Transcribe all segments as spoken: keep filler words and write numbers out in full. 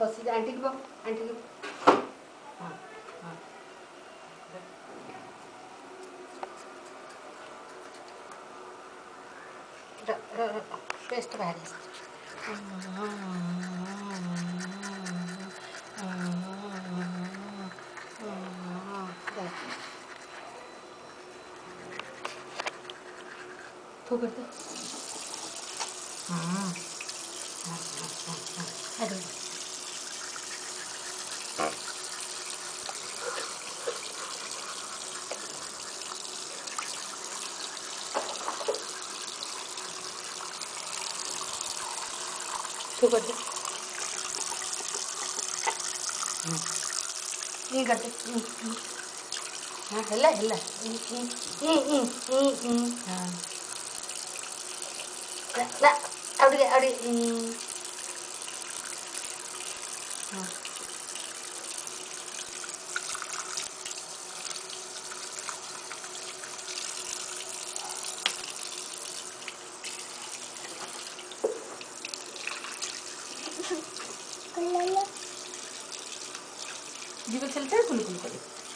बस आंटी की आंटी की हाँ हाँ पेस्ट बाहरी तो करते हाँ हाँ हाँ हाँ तो करते ये करते हाँ हेला हेला हाँ ला अड़ी अड़ी हाँ जीव चलते हैं कुल कुल करे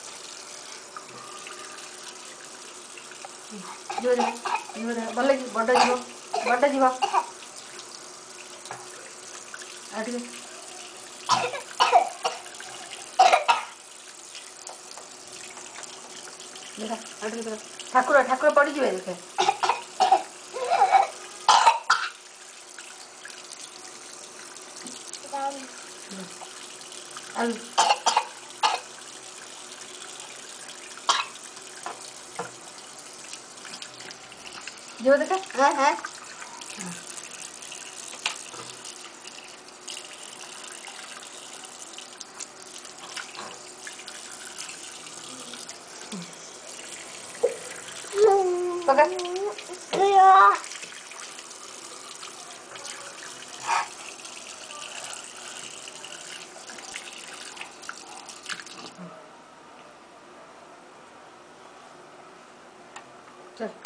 जीव जीव भले बड़ जीव बड़ जीव आटे देखा आटे देखा ठाकुर ठाकुर पड़ जाए देखे आलू जीव देखा हाँ हाँ पकड़ चल